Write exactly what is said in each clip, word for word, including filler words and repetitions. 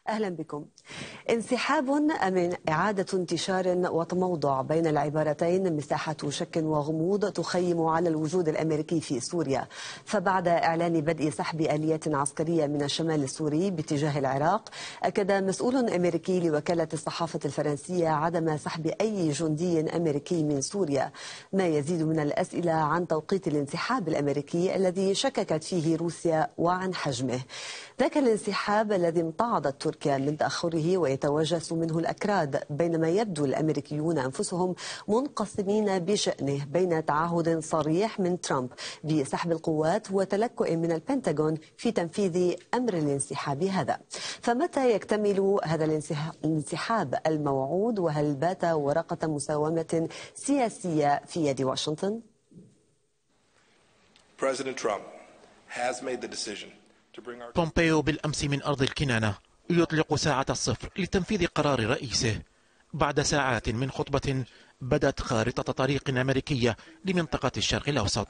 أهلا بكم. انسحاب من إعادة انتشار وتموضع بين العبارتين مساحة شك وغموض تخيم على الوجود الأمريكي في سوريا. فبعد إعلان بدء سحب آليات عسكرية من الشمال السوري باتجاه العراق، أكد مسؤول أمريكي لوكالة الصحافة الفرنسية عدم سحب أي جندي أمريكي من سوريا، ما يزيد من الأسئلة عن توقيت الانسحاب الأمريكي الذي شككت فيه روسيا وعن حجمه. ذاك الانسحاب الذي امتعضت تركيا من تأخره ويتوجس منه الأكراد، بينما يبدو الأمريكيون أنفسهم منقسمين بشأنه بين تعهد صريح من ترامب بسحب القوات وتلكؤ من البنتاغون في تنفيذ أمر الانسحاب هذا. فمتى يكتمل هذا الانسحاب الموعود، وهل بات ورقة مساومة سياسية في يد واشنطن؟ President Trump has made the decision. بومبيو بالأمس من أرض الكنانة يطلق ساعة الصفر لتنفيذ قرار رئيسه بعد ساعات من خطبة بدت خارطة طريق أمريكية لمنطقة الشرق الأوسط.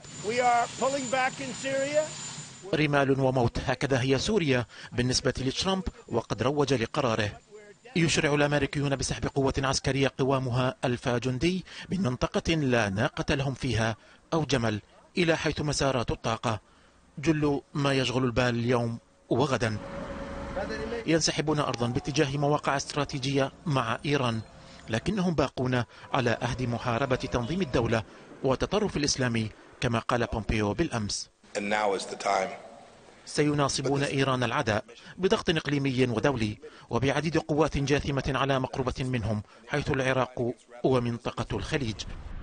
رمال وموت، هكذا هي سوريا بالنسبة لترامب، وقد روج لقراره. يشرع الأمريكيون بسحب قوة عسكرية قوامها ألف جندي من منطقة لا ناقة لهم فيها أو جمل إلى حيث مسارات الطاقة. جل ما يشغل البال اليوم وغدا. ينسحبون أرضا باتجاه مواقع استراتيجية مع إيران، لكنهم باقون على عهد محاربة تنظيم الدولة والتطرف الإسلامي كما قال بومبيو بالأمس. سيناصبون إيران العداء بضغط إقليمي ودولي وبعديد قوات جاثمة على مقربة منهم حيث العراق ومنطقة الخليج.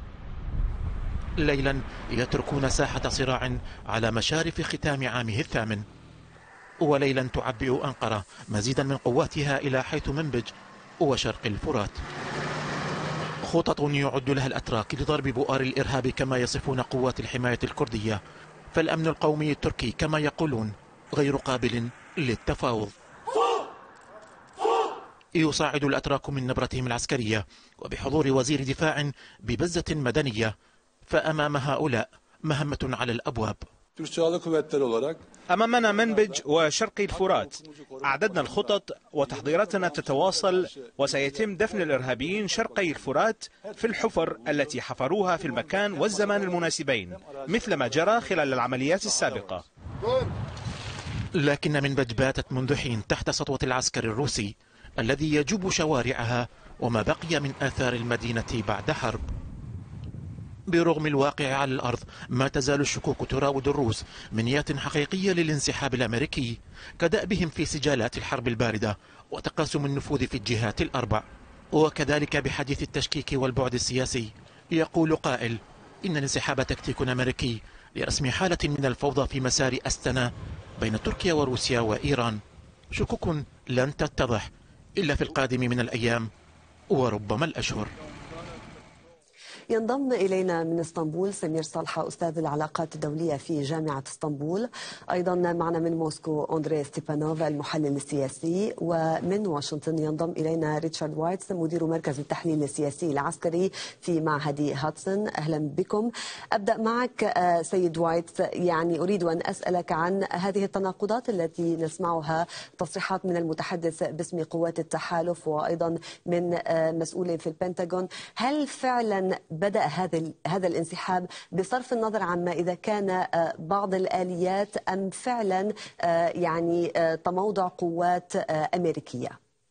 ليلا يتركون ساحة صراع على مشارف ختام عامه الثامن، وليلا تعبئ أنقرة مزيدا من قواتها إلى حيث منبج وشرق الفرات. خطط يعد لها الأتراك لضرب بؤار الإرهاب كما يصفون قوات الحماية الكردية، فالأمن القومي التركي كما يقولون غير قابل للتفاوض. يصاعد الأتراك من نبرتهم العسكرية وبحضور وزير دفاع ببزة مدنية، فأمام هؤلاء مهمة على الأبواب. أمامنا منبج وشرقي الفرات، أعددنا الخطط وتحضيراتنا تتواصل، وسيتم دفن الإرهابيين شرقي الفرات في الحفر التي حفروها في المكان والزمان المناسبين مثل ما جرى خلال العمليات السابقة. لكن منبج باتت منذ حين تحت سطوة العسكر الروسي الذي يجوب شوارعها وما بقي من آثار المدينة بعد حرب. برغم الواقع على الأرض ما تزال الشكوك تراود الروس من نية حقيقية للانسحاب الأمريكي كدأبهم في سجالات الحرب الباردة وتقاسم النفوذ في الجهات الأربع. وكذلك بحديث التشكيك والبعد السياسي يقول قائل إن الانسحاب تكتيك أمريكي لرسم حالة من الفوضى في مسار أستنا بين تركيا وروسيا وإيران، شكوك لن تتضح إلا في القادم من الأيام وربما الأشهر. ينضم إلينا من اسطنبول سمير صالحة أستاذ العلاقات الدولية في جامعة اسطنبول. أيضا معنا من موسكو أندري ستيبانوف المحلل السياسي، ومن واشنطن ينضم إلينا ريتشارد وايتس مدير مركز التحليل السياسي العسكري في معهد هاتسون. أهلا بكم. أبدأ معك سيد وايتس، يعني أريد أن أسألك عن هذه التناقضات التي نسمعها، تصريحات من المتحدث باسم قوات التحالف وأيضا من مسؤول في البنتاغون. هل فعلا بدأ هذا هذا الانسحاب بصرف النظر عما إذا كان بعض الآليات أم فعلا يعني تموضع قوات أمريكية؟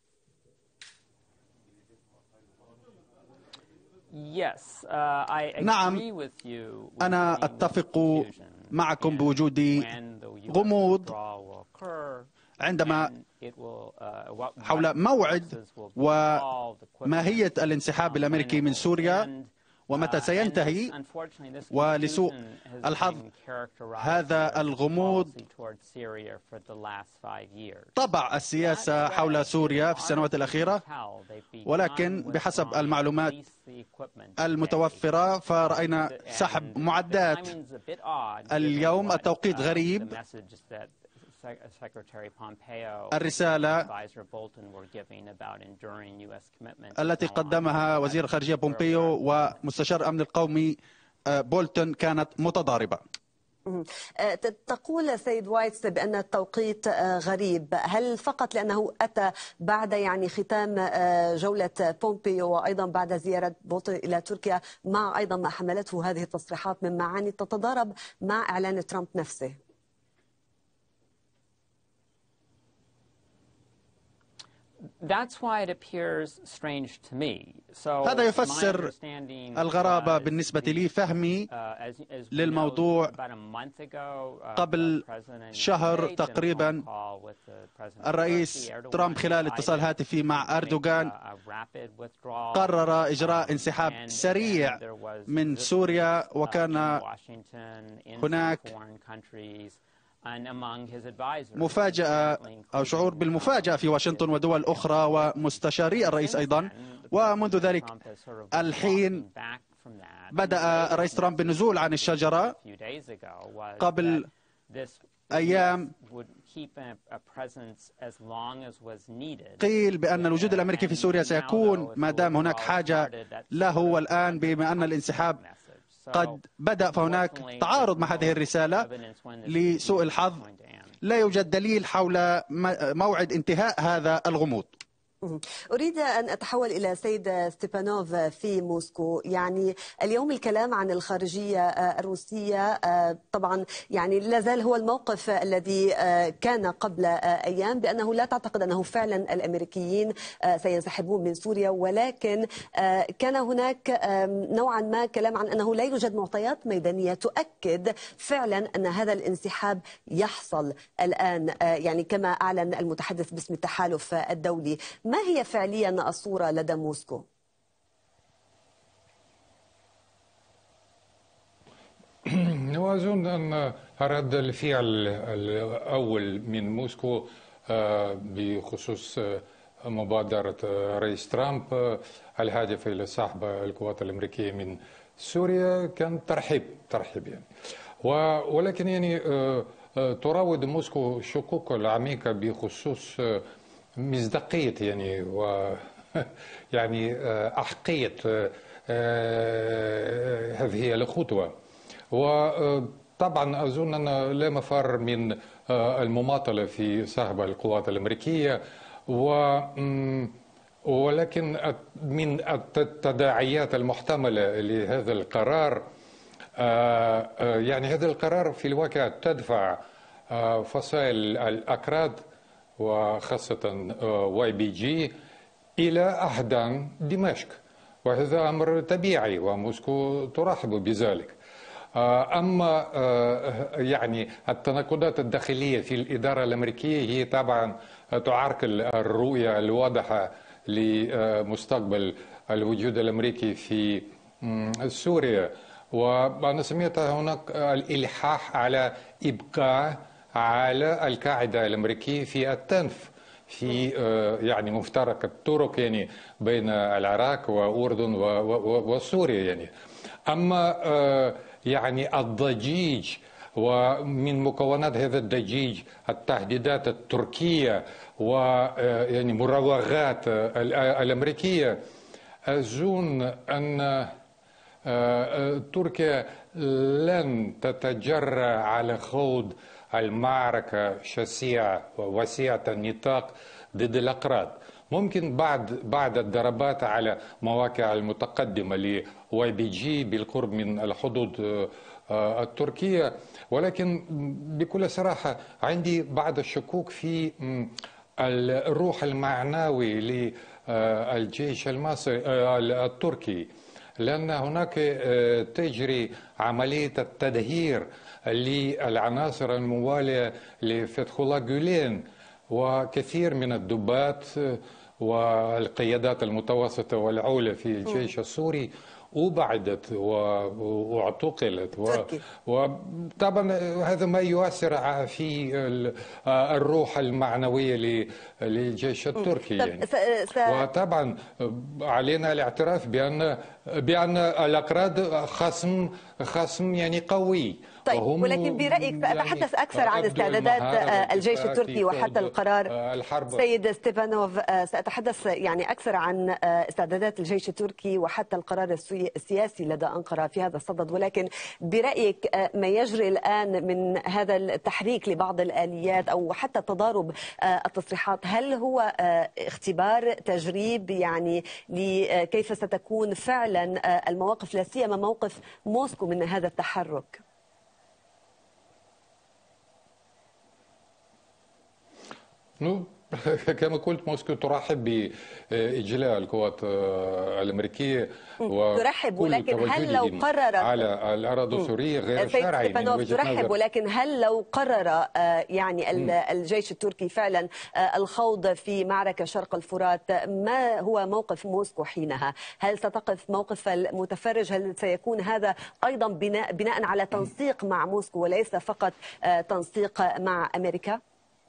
نعم، أنا أتفق معكم بوجود غموض عندما حول موعد وماهية الانسحاب الأمريكي من سوريا ومتى سينتهي. ولسوء الحظ هذا الغموض طبع السياسة حول سوريا في السنوات الأخيرة، ولكن بحسب المعلومات المتوفرة فرأينا سحب معدات اليوم. التوقيت غريب. الرسالة التي قدمها وزير الخارجية بومبيو ومستشار الأمن القومي بولتون كانت متضاربة. تقول سيد وايتس بأن التوقيت غريب، هل فقط لأنه أتى بعد يعني ختام جولة بومبيو وأيضا بعد زيارة بوتين إلى تركيا، مع أيضا ما حملته هذه التصريحات من معاني تتضارب مع إعلان ترامب نفسه؟ هذا يفسر الغرابة بالنسبة لي. فهمي للموضوع قبل شهر تقريبا الرئيس ترامب خلال اتصال هاتفي مع أردوغان قرر إجراء انسحاب سريع من سوريا، وكان هناك مفاجأة أو شعور بالمفاجأة في واشنطن ودول أخرى ومستشاري الرئيس أيضا. ومنذ ذلك الحين بدأ الرئيس ترامب بالنزول عن الشجرة. قبل أيام قيل بأن الوجود الأمريكي في سوريا سيكون ما دام هناك حاجة له، والآن بما أن الانسحاب قد بدأ فهناك تعارض مع هذه الرسالة. لسوء الحظ لا يوجد دليل حول موعد انتهاء هذا الغموض. أريد أن أتحول إلى سيد ستيبانوف في موسكو. يعني اليوم الكلام عن الخارجية الروسية طبعا يعني لا زال هو الموقف الذي كان قبل أيام، بأنه لا تعتقد أنه فعلا الأمريكيين سينسحبون من سوريا، ولكن كان هناك نوعا ما كلام عن أنه لا يوجد معطيات ميدانية تؤكد فعلا أن هذا الانسحاب يحصل الآن، يعني كما أعلن المتحدث باسم التحالف الدولي. ما هي فعليا الصورة لدى موسكو؟ وأظن أن رد الفعل الأول من موسكو بخصوص مبادرة رئيس ترامب الهادف إلى سحب القوات الأمريكية من سوريا كان ترحيب ترحيب يعني. ولكن يعني تراود موسكو شكوك العميقة بخصوص مصداقية يعني و يعني أحقية هذه الخطوة. وطبعا أظن أن لا مفر من المماطلة في سحب القوات الأمريكية، و ولكن من التداعيات المحتملة لهذا القرار يعني هذا القرار في الواقع تدفع فصائل الأكراد وخاصة واي بي جي إلى أحضان دمشق، وهذا أمر طبيعي وموسكو ترحب بذلك. أما يعني التناقضات الداخلية في الإدارة الأمريكية هي طبعا تعرقل الرؤية الواضحة لمستقبل الوجود الأمريكي في سوريا. وأنا سمعت هناك الإلحاح على إبقاء على القاعدة الأمريكية في التنف في يعني مفترق الطرق يعني بين العراق وأردن وسوريا يعني. أما يعني الضجيج ومن مكونات هذا الضجيج التهديدات التركية ويعني مراوغات الأمريكية، أظن أن تركيا لن تتجرأ على خوض المعركة شاسعة وواسعة النطاق ضد الأكراد. ممكن بعد بعد الضربات على مواقع المتقدمة لواي بي جي بالقرب من الحدود التركية، ولكن بكل صراحة عندي بعض الشكوك في الروح المعنوي للجيش المصري التركي، لأن هناك تجري عملية التدهير للعناصر الموالية لفتح الله جولين وكثير من الدبات والقيادات المتوسطة والعولة في الجيش السوري أبعدت واعتقلت، وطبعا هذا ما يؤثر في الروح المعنوية للجيش التركي يعني. وطبعا علينا الاعتراف بأن بأن الأكراد خصم خصم يعني قوي، طيب، ولكن برأيك سأتحدث أكثر عن استعدادات الجيش التركي وحتى القرار الحرب. سيد ستيفانوف، سأتحدث يعني أكثر عن استعدادات الجيش التركي وحتى القرار السياسي لدى أنقرة في هذا الصدد، ولكن برأيك ما يجري الآن من هذا التحريك لبعض الآليات أو حتى تضارب التصريحات، هل هو اختبار تجريب يعني لكيف ستكون فعلا المواقف، لا سيما موقف موسكو من هذا التحرك؟ كما قلت، موسكو ترحب بإجلاء القوات الأمريكية ترحب، ولكن هل لو قرر على الأراضي السورية غير شرعي من وجهة ترحب نظر. ولكن هل لو قرر يعني الجيش التركي فعلا الخوض في معركة شرق الفرات، ما هو موقف موسكو حينها؟ هل ستقف موقف المتفرج؟ هل سيكون هذا أيضا بناء, بناء على تنسيق مع موسكو وليس فقط تنسيق مع أمريكا؟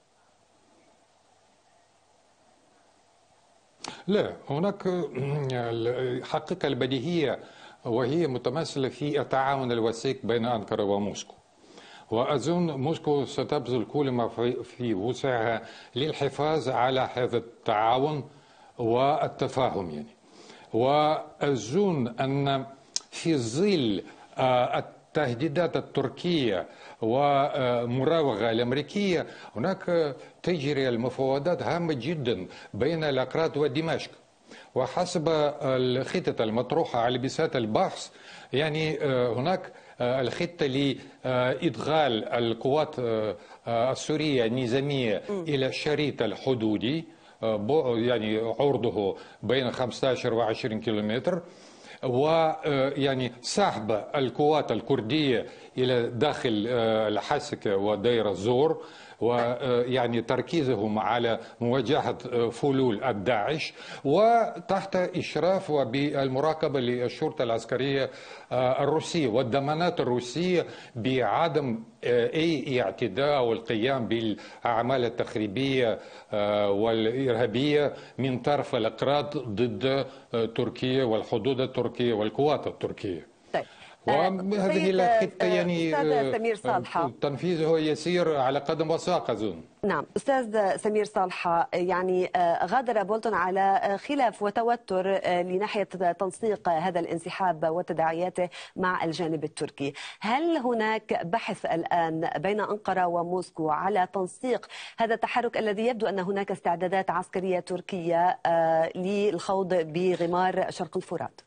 لا، هناك الحقيقة البديهية وهي متمثلة في التعاون الوثيق بين أنقرة وموسكو، وأظن موسكو ستبذل كل ما في وسعها للحفاظ على هذا التعاون والتفاهم يعني. وأظن أن في ظل التهديدات التركية ومراوغة الأمريكية هناك تجري المفاوضات هامة جدا بين الأكراد ودمشق، وحسب الخطة المطروحة على بساط البحث يعني هناك الخطة لإدخال القوات السورية النظامية إلى الشريط الحدودي يعني عرضه بين خمسة عشر وعشرين كيلومتر، ويعني سحب القوات الكردية إلى داخل الحسكة ودير الزور، ويعني تركيزهم على مواجهة فلول الداعش، وتحت إشراف وبالمراقبة للشرطة العسكرية الروسية والضمانات الروسية بعدم أي اعتداء أو القيام بالأعمال التخريبية والإرهابية من طرف الأكراد ضد تركيا والحدود التركية والقوات التركية. طيب. وهذه الخطة يعني سمير صالحة تنفيذه يسير على قدم وساق أظن. نعم أستاذ سمير صالحة، يعني غادر بولتون على خلاف وتوتر لناحية تنسيق هذا الانسحاب وتداعياته مع الجانب التركي، هل هناك بحث الآن بين أنقرة وموسكو على تنسيق هذا التحرك الذي يبدو أن هناك استعدادات عسكرية تركية للخوض بغمار شرق الفرات؟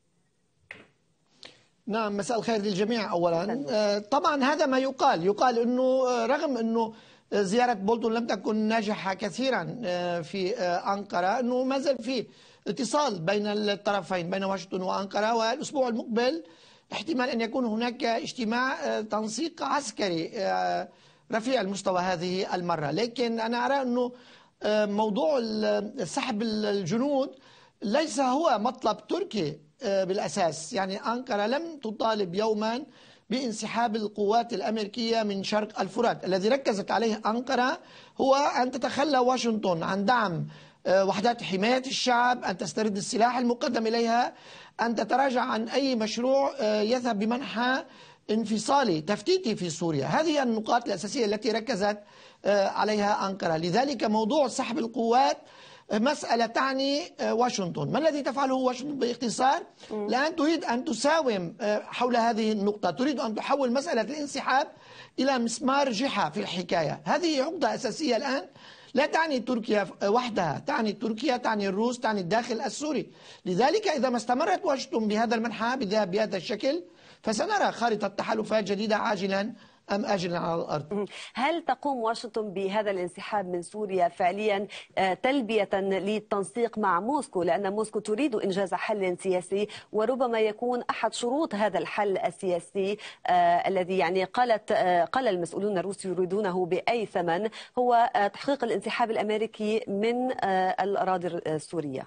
نعم، مساء الخير للجميع. أولا طبعا هذا ما يقال يقال أنه رغم أنه زيارة بولتون لم تكن ناجحة كثيرا في أنقرة، أنه ما زال في اتصال بين الطرفين بين واشنطن وأنقرة، والأسبوع المقبل احتمال أن يكون هناك اجتماع تنسيق عسكري رفيع المستوى هذه المرة. لكن أنا أرى أنه موضوع سحب الجنود ليس هو مطلب تركي بالأساس، يعني أنقرة لم تطالب يوما بانسحاب القوات الأمريكية من شرق الفرات. الذي ركزت عليه أنقرة هو أن تتخلى واشنطن عن دعم وحدات حماية الشعب، أن تسترد السلاح المقدم إليها، أن تتراجع عن أي مشروع يذهب بمنحى انفصالي تفتيتي في سوريا. هذه النقاط الأساسية التي ركزت عليها أنقرة. لذلك موضوع سحب القوات مسألة تعني واشنطن. ما الذي تفعله واشنطن باختصار؟ الآن تريد أن تساوم حول هذه النقطة، تريد أن تحول مسألة الانسحاب إلى مسمار جحا في الحكاية. هذه عقدة أساسية الآن لا تعني تركيا وحدها، تعني تركيا، تعني الروس، تعني الداخل السوري. لذلك إذا ما استمرت واشنطن بهذا المنحى بالذهاب بهذا الشكل فسنرى خارطة تحالفات جديدة عاجلا أم آجلا على الأرض. هل تقوم واشنطن بهذا الانسحاب من سوريا فعليا تلبية للتنسيق مع موسكو، لأن موسكو تريد إنجاز حل سياسي، وربما يكون أحد شروط هذا الحل السياسي آه الذي يعني قالت آه قال المسؤولون الروس يريدونه بأي ثمن هو آه تحقيق الانسحاب الأمريكي من آه الأراضي السورية؟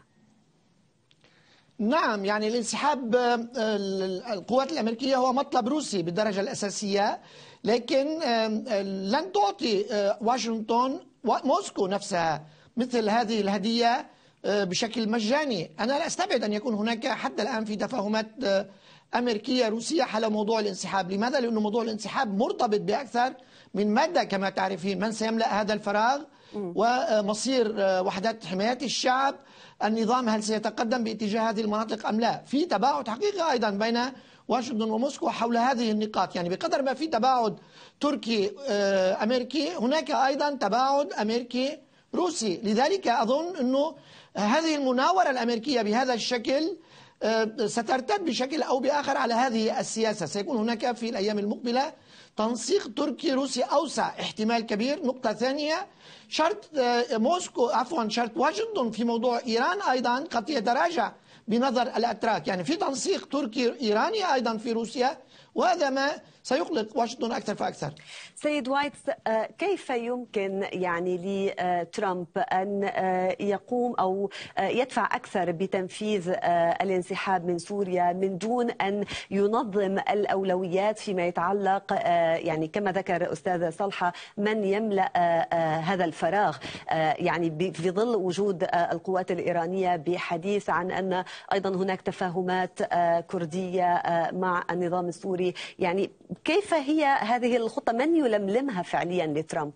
نعم، يعني الانسحاب القوات الأمريكية هو مطلب روسي بالدرجة الأساسية، لكن لن تعطي واشنطن وموسكو نفسها مثل هذه الهدية بشكل مجاني. أنا لا أستبعد أن يكون هناك حتى الآن في تفاهمات أمريكية روسية حول موضوع الانسحاب. لماذا؟ لأن موضوع الانسحاب مرتبط بأكثر من مادة كما تعرفين، من سيملأ هذا الفراغ ومصير وحدات حماية الشعب، النظام هل سيتقدم باتجاه هذه المناطق أم لا. في تباعد حقيقي أيضا بين واشنطن وموسكو حول هذه النقاط، يعني بقدر ما في تباعد تركي أمريكي هناك أيضا تباعد أمريكي روسي. لذلك أظن أنه هذه المناورة الأمريكية بهذا الشكل سترتد بشكل أو بآخر على هذه السياسة. سيكون هناك في الأيام المقبلة تنسيق تركي روسي أوسع احتمال كبير. نقطة ثانية، شرط موسكو عفوا شرط واشنطن في موضوع إيران أيضا قد يتراجع بنظر الأتراك، يعني في تنسيق تركي إيراني أيضا في روسيا، وهذا ما سيقلق واشنطن أكثر فأكثر. سيد وايتس، كيف يمكن يعني لترامب أن يقوم أو يدفع أكثر بتنفيذ الانسحاب من سوريا من دون أن ينظم الأولويات فيما يتعلق يعني كما ذكر أستاذ صلحة من يملأ هذا الفراغ، يعني في ظل وجود القوات الإيرانية بحديث عن أن أيضا هناك تفاهمات كردية مع النظام السوري، يعني كيف هي هذه الخطة؟ من يلملمها فعليا لترامب؟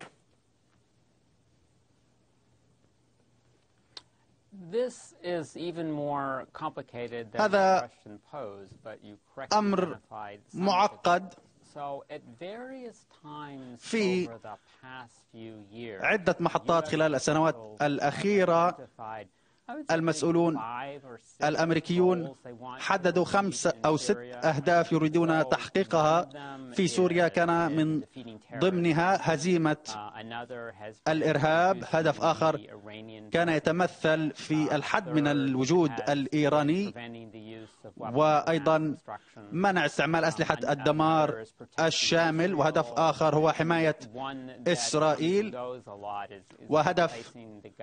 هذا أمر معقد. في عدة محطات خلال السنوات الأخيرة المسؤولون الأمريكيون حددوا خمس أو ست أهداف يريدون تحقيقها في سوريا، كان من ضمنها هزيمة الإرهاب. هدف آخر كان يتمثل في الحد من الوجود الإيراني، وأيضا منع استعمال أسلحة الدمار الشامل، وهدف آخر هو حماية إسرائيل، وهدف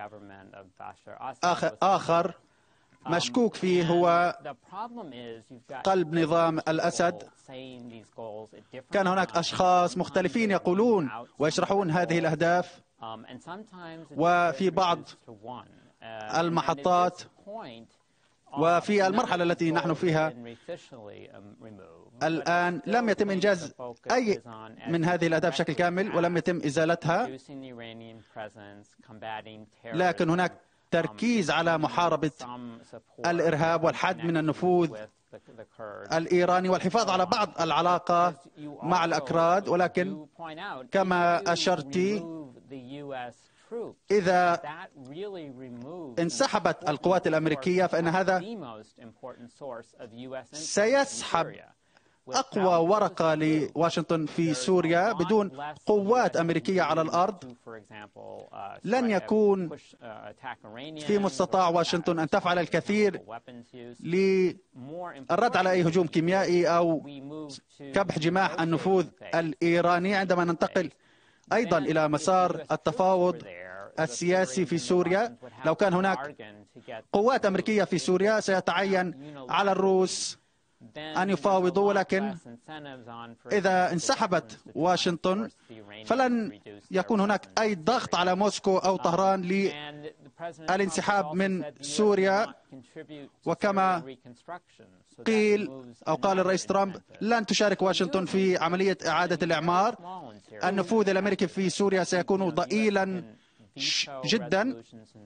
آخر, آخر مشكوك فيه هو قلب نظام الأسد. كان هناك أشخاص مختلفين يقولون ويشرحون هذه الأهداف، وفي بعض المحطات وفي المرحلة التي نحن فيها الآن لم يتم إنجاز أي من هذه الأهداف بشكل كامل ولم يتم إزالتها، لكن هناك تركيز على محاربة الإرهاب والحد من النفوذ الإيراني والحفاظ على بعض العلاقة مع الأكراد. ولكن كما أشرت، إذا انسحبت القوات الأمريكية فإن هذا سيسحب أقوى ورقة لواشنطن في سوريا. بدون قوات أمريكية على الأرض لن يكون في مستطاع واشنطن أن تفعل الكثير للرد على أي هجوم كيميائي أو كبح جماح النفوذ الإيراني. عندما ننتقل أيضا إلى مسار التفاوض السياسي في سوريا، لو كان هناك قوات أمريكية في سوريا سيتعين على الروس أن يفاوضوا، ولكن إذا انسحبت واشنطن فلن يكون هناك أي ضغط على موسكو أو طهران للانسحاب من سوريا. وكما قيل أو قال الرئيس ترامب لن تشارك واشنطن في عملية إعادة الإعمار. النفوذ الأمريكي في سوريا سيكون ضئيلا جدا.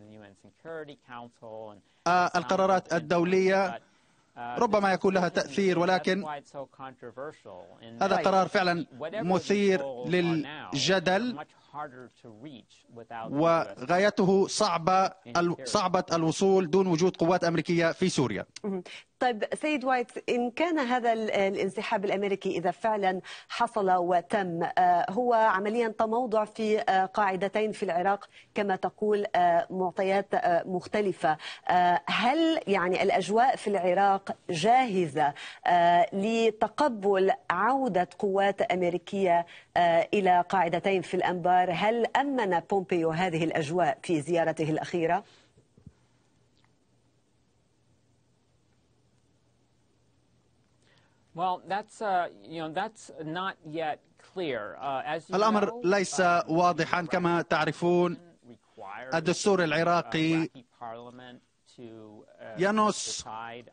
القرارات الدولية ربما يكون لها تأثير، ولكن هذا قرار فعلا مثير للجدل وغايته صعبة صعبة الوصول دون وجود قوات أمريكية في سوريا. طيب سيد وايت، إن كان هذا الانسحاب الأمريكي إذا فعلا حصل وتم، هو عمليا تموضع في قاعدتين في العراق كما تقول، معطيات مختلفة. هل يعني الأجواء في العراق جاهزة لتقبل عودة قوات أمريكية إلى قاعدتين في الأنبار؟ هل أمن بومبيو هذه الأجواء في زيارته الأخيرة؟ الأمر ليس واضحا. كما تعرفون الدستور العراقي ينص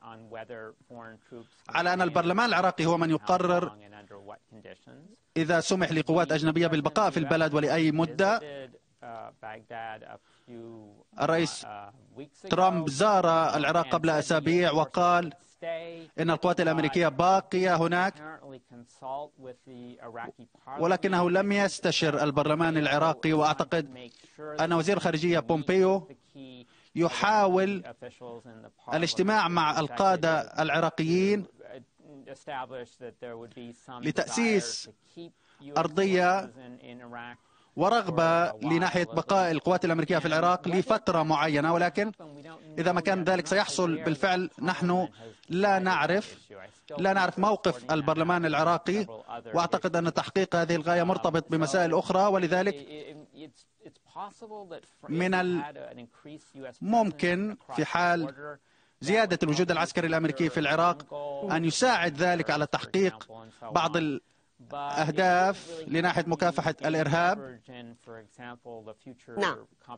على أن البرلمان العراقي هو من يقرر إذا سمح لقوات أجنبية بالبقاء في البلد ولأي مدة. الرئيس ترامب زار العراق قبل أسابيع وقال إن القوات الأمريكية باقية هناك، ولكنه لم يستشر البرلمان العراقي. وأعتقد أن وزير الخارجية بومبيو يحاول الاجتماع مع القادة العراقيين لتأسيس أرضية ورغبة لناحية بقاء القوات الأمريكية في العراق لفترة معينة، ولكن إذا ما كان ذلك سيحصل بالفعل نحن لا نعرف لا نعرف موقف البرلمان العراقي. وأعتقد أن تحقيق هذه الغاية مرتبط بمسائل أخرى، ولذلك من الممكن في حال زيادة الوجود العسكري الأمريكي في العراق أن يساعد ذلك على تحقيق بعض الأهداف لناحية مكافحة الإرهاب. نعم.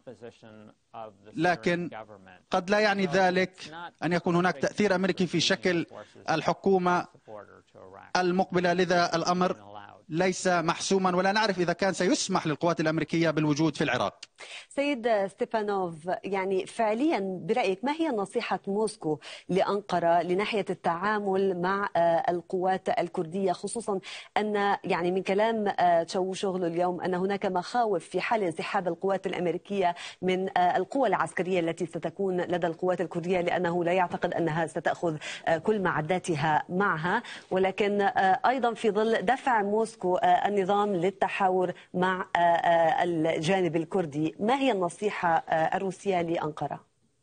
لكن قد لا يعني ذلك أن يكون هناك تأثير أمريكي في شكل الحكومة المقبلة، لذا الأمر ليس محسوما ولا نعرف إذا كان سيسمح للقوات الأمريكية بالوجود في العراق. سيد ستيفانوف، يعني فعليا برأيك ما هي نصيحة موسكو لأنقرة لناحية التعامل مع القوات الكردية، خصوصا أن يعني من كلام تشاوشوغلو اليوم أن هناك مخاوف في حال انسحاب القوات الأمريكية من القوى العسكرية التي ستكون لدى القوات الكردية، لأنه لا يعتقد أنها ستأخذ كل معداتها معها، ولكن أيضا في ظل دفع موسكو النظام للتحاور مع الجانب الكردي، ما هي النصيحة الروسية لأنقرة؟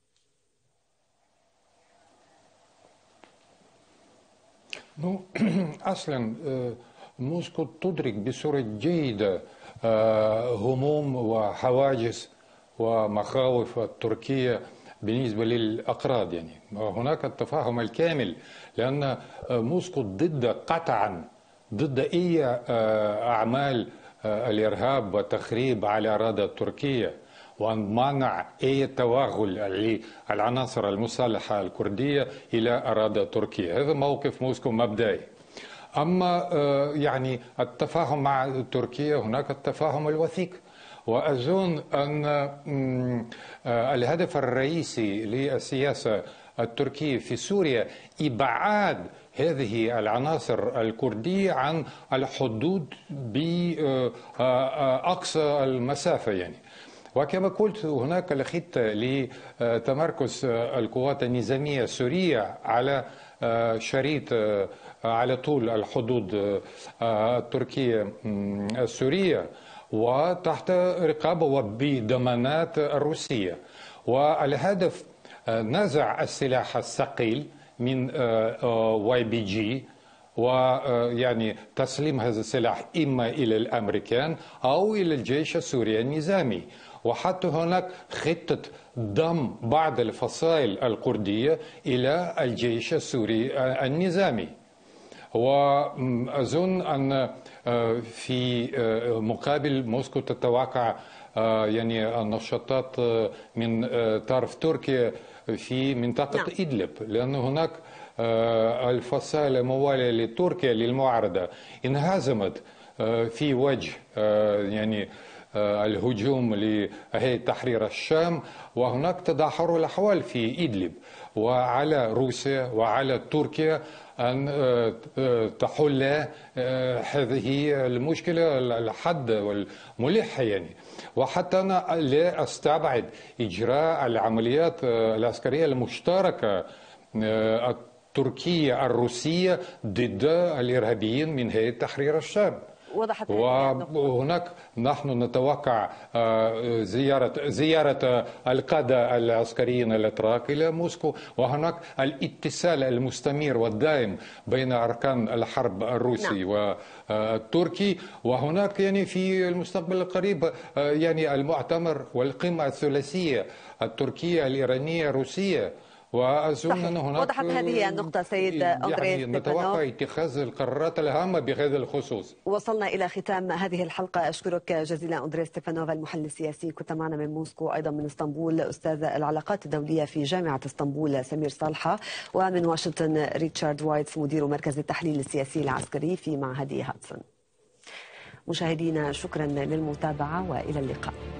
أصلا موسكو تدرك بصورة جيدة هموم وحواجز ومخاوف التركية بالنسبة للأكراد. يعني هناك التفاهم الكامل، لأن موسكو ضد قطعا ضد أي أعمال الإرهاب والتخريب على الأراضي التركية، ومنع أي توغل للعناصر المسلحة الكردية إلى أراضي تركيا. هذا موقف موسكو مبدئي. أما يعني التفاهم مع تركيا، هناك التفاهم الوثيق، وأظن أن الهدف الرئيسي للسياسة التركية في سوريا إبعاد هذه العناصر الكردية عن الحدود بأقصى المسافة. يعني وكما قلت هناك الخطة لتمركز القوات النظامية السورية على شريط على طول الحدود التركية السورية وتحت رقابة وبضمانات الروسية. والهدف نزع السلاح الثقيل من واي بي جي، ويعني تسليم هذا السلاح إما إلى الأمريكان أو إلى الجيش السوري النظامي. وحتى هناك خطة ضم بعض الفصائل الكردية إلى الجيش السوري النظامي. وأظن أن في مقابل موسكو تتوقع يعني النشاطات من طرف تركيا في منطقة نعم. إدلب، لأن هناك الفصائل الموالية لتركيا للمعارضة انهزمت في وجه يعني الهجوم لهيئة تحرير الشام، وهناك تدهور الأحوال في إدلب. وعلى روسيا وعلى تركيا أن تحل هذه المشكلة الحد والملحة. يعني وحتى أنا لا أستبعد إجراء العمليات العسكرية المشتركة التركية الروسية ضد الإرهابيين من هيئة تحرير الشام. وضحت. وهناك نحن نتوقع زيارة زيارة القادة العسكريين الأتراك إلى موسكو، وهناك الاتصال المستمر والدائم بين أركان الحرب الروسي نعم. والتركي. وهناك يعني في المستقبل القريب يعني المؤتمر والقمة الثلاثية التركية الإيرانية الروسية، وأظن أن هناك وضحت هذه النقطة سيد أندري يعني نتوقع اتخاذ القرارات الهامة بهذا الخصوص. وصلنا إلى ختام هذه الحلقة. أشكرك جزيلا أندري ستيفانوف المحلل السياسي، كنت معنا من موسكو، أيضا من اسطنبول أستاذ العلاقات الدولية في جامعة اسطنبول سمير صالحة، ومن واشنطن ريتشارد وايتس مدير مركز التحليل السياسي العسكري في معهد هاتسون. مشاهدينا شكرا للمتابعة وإلى اللقاء.